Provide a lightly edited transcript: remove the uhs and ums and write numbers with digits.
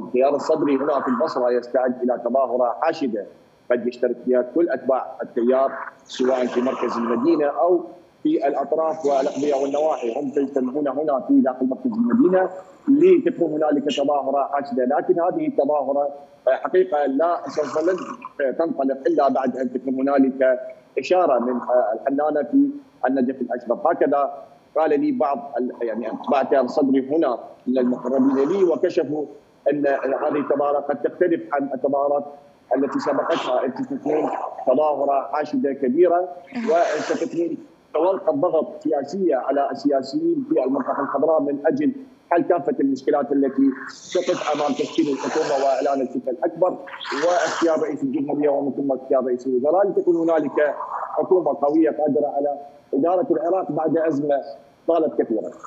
التيار الصدري هنا في البصره يستعد الى تظاهره حاشده قد يشترك فيها كل اتباع التيار سواء في مركز المدينه او في الاطراف والاقضيه والنواحي، هم سيجتمعون هنا في داخل مركز المدينه لتكون هنالك تظاهره حاشده، لكن هذه التظاهره حقيقه لا سوف لن تنطلق الا بعد ان تكون هنالك اشاره من الحنانه في النجف الاشرف. هكذا قال لي بعض يعني اتباع التيار الصدري هنا من المقربين لي، وكشفوا ان هذه التظاهره قد تختلف عن التظاهرات التي سبقتها، ان تكون تظاهره حاشده كبيره وستكون تلقى ضغط سياسيه على السياسيين في المنطقه الخضراء من اجل حل كافه المشكلات التي تقف امام تشكيل الحكومه واعلان الفتح الاكبر واختيار رئيس الجمهوريه ومن ثم اختيار رئيس الوزراء لتكون هنالك حكومه قويه قادره على اداره العراق بعد ازمه طالت كثيرا.